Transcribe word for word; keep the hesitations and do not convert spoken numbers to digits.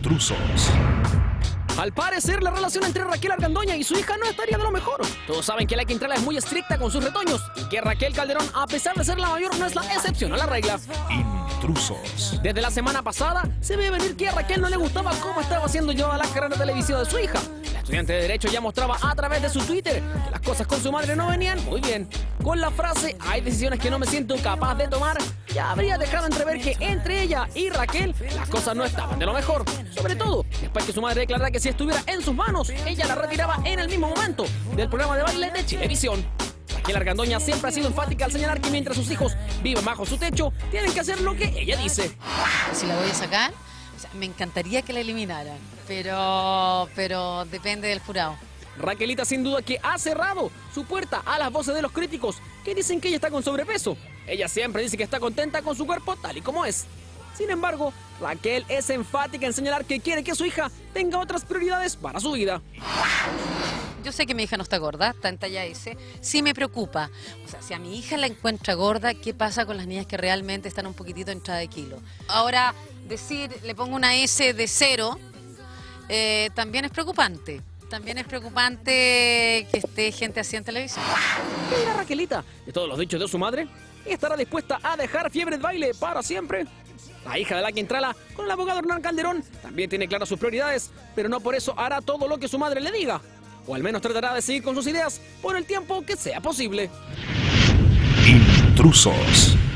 Intrusos. Al parecer, la relación entre Raquel Argandoña y su hija no estaría de lo mejor. Todos saben que la Quintrala es muy estricta con sus retoños y que Raquel Calderón, a pesar de ser la mayor, no es la excepción a la regla. Intrusos. Desde la semana pasada, se ve venir que a Raquel no le gustaba cómo estaba siendo llevada la carrera televisiva de su hija. La estudiante de Derecho ya mostraba a través de su Twitter que las cosas con su madre no venían muy bien. Con la frase, hay decisiones que no me siento capaz de tomar, ya habría dejado entrever que entre ella y Raquel las cosas no estaban de lo mejor. Sobre todo, después que su madre declarara que si estuviera en sus manos, ella la retiraba en el mismo momento del programa de baile de Chilevisión. Raquel Argandoña siempre ha sido enfática al señalar que mientras sus hijos viven bajo su techo, tienen que hacer lo que ella dice. Si la voy a sacar, o sea, me encantaría que la eliminaran, pero, pero depende del jurado. Raquelita sin duda que ha cerrado su puerta a las voces de los críticos que dicen que ella está con sobrepeso. Ella siempre dice que está contenta con su cuerpo tal y como es. Sin embargo, Raquel es enfática en señalar que quiere que su hija tenga otras prioridades para su vida. Yo sé que mi hija no está gorda, está en talla ese. Sí me preocupa. O sea, si a mi hija la encuentra gorda, ¿qué pasa con las niñas que realmente están un poquitito entrada de kilo? Ahora, decir, le pongo una S de cero, eh, también es preocupante. También es preocupante que esté gente así en televisión. ¿Qué dirá Raquelita de todos los dichos de su madre? ¿Estará dispuesta a dejar Fiebre de Baile para siempre? La hija de la Quintrala, con el abogado Hernán Calderón, también tiene claras sus prioridades, pero no por eso hará todo lo que su madre le diga. O al menos tratará de seguir con sus ideas por el tiempo que sea posible. Intrusos.